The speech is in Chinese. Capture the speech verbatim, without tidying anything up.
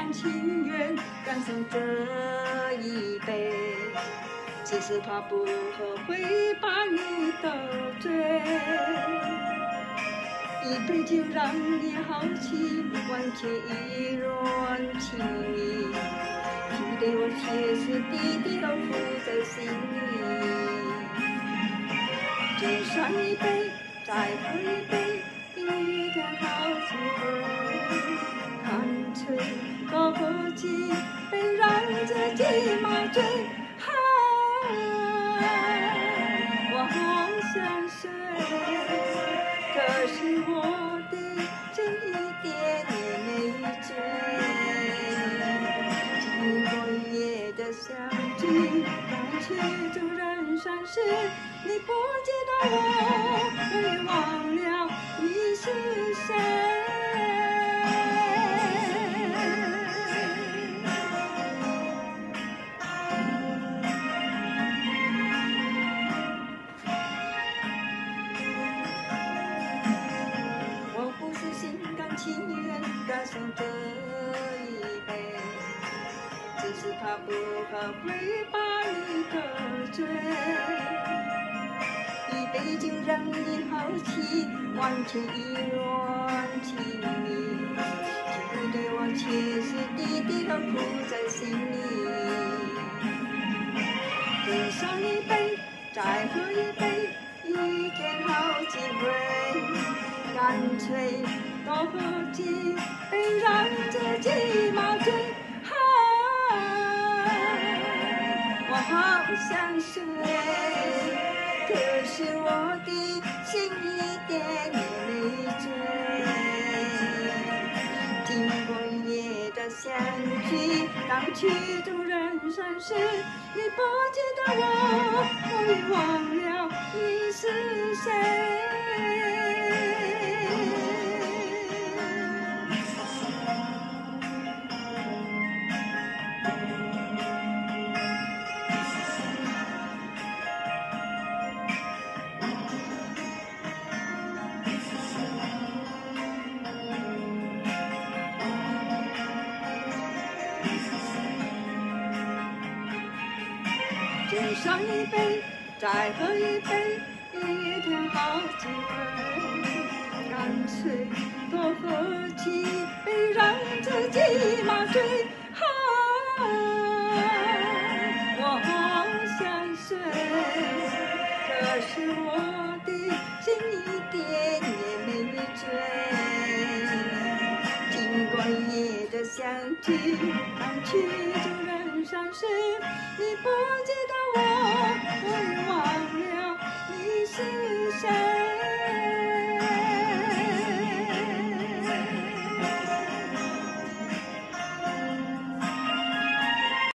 甘情愿干上这一杯，只是怕不喝会把你得罪。一杯酒让你豪气完全一软情意，你对我歇斯底里都付在心里。只上一杯，再喝一杯，一天好几回，干脆多喝几杯，让自己麻醉。啊，我好想睡，可是我的这一点也没醉。经过一夜的相聚，干脆就人生事，你不知道我会忘了你是谁。我不是心甘情愿干上这一杯，只是怕不喝会把你得罪。一杯酒让你豪气完全一软情意，就对我歇斯底里都付在心里。只上一杯，再喝一杯，一天好几回，干脆多喝几杯，让自己麻醉。啊，我好想睡，可是我的心一点也没醉。经过一夜的相聚，当曲终人生事，你不知道我会忘了你是谁。只上一杯，再喝一杯，一天好几回，干脆多喝几杯，让自己麻醉。啊，我好想睡，可是我的心一点也没醉。经过一夜的相聚，当曲终人生事，你不知道我会忘